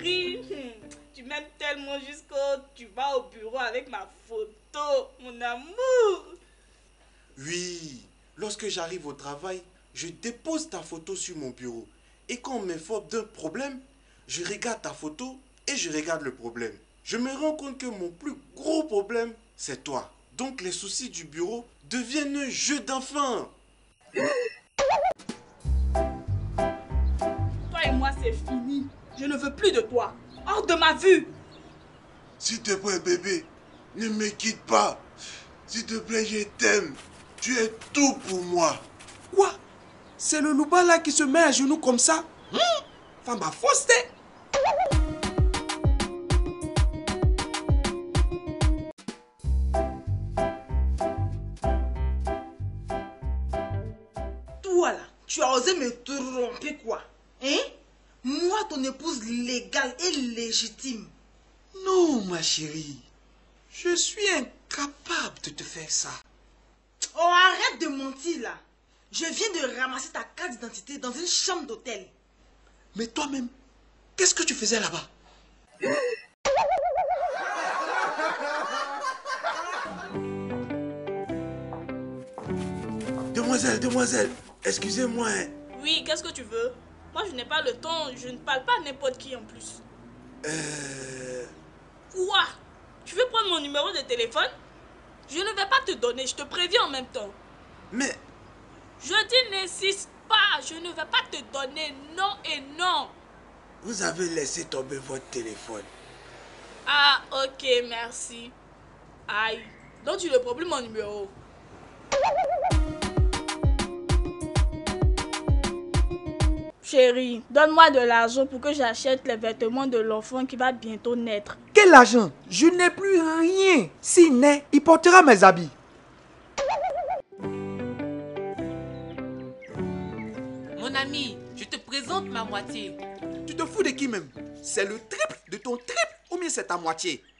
chérie, tu m'aimes tellement jusqu'au... Tu vas au bureau avec ma photo, mon amour. Oui, lorsque j'arrive au travail, je dépose ta photo sur mon bureau. Et quand on m'informe d'un problème, je regarde ta photo et je regarde le problème. Je me rends compte que mon plus gros problème, c'est toi. Donc les soucis du bureau deviennent un jeu d'enfant. Toi et moi, c'est fini. Je ne veux plus de toi. Hors de ma vue. S'il te plaît, bébé, ne me quitte pas. S'il te plaît, je t'aime. Tu es tout pour moi. Quoi? C'est le louba là qui se met à genoux comme ça? Femme à fausse. Toi là, tu as osé me tromper quoi? Hein? Moi, ton épouse légale et légitime. Non, ma chérie. Je suis incapable de te faire ça. Oh, arrête de mentir là. Je viens de ramasser ta carte d'identité dans une chambre d'hôtel. Mais toi-même, qu'est-ce que tu faisais là-bas? Demoiselle, excusez-moi. Oui, qu'est-ce que tu veux? Moi, je n'ai pas le temps. Je ne parle pas à n'importe qui en plus. Quoi? Tu veux prendre mon numéro de téléphone? Je ne vais pas te donner. Je te préviens en même temps. Mais, Je dis n'insiste pas. Je ne vais pas te donner. Non et non. vous avez laissé tomber votre téléphone. Ah, ok, merci. Aïe. Donc tu ne prends plus mon numéro. Chérie, donne-moi de l'argent pour que j'achète les vêtements de l'enfant qui va bientôt naître. Quel argent? Je n'ai plus rien. S'il naît, il portera mes habits. Mon ami, je te présente ma moitié. Tu te fous de qui même? C'est le triple de ton triple ou bien c'est ta moitié?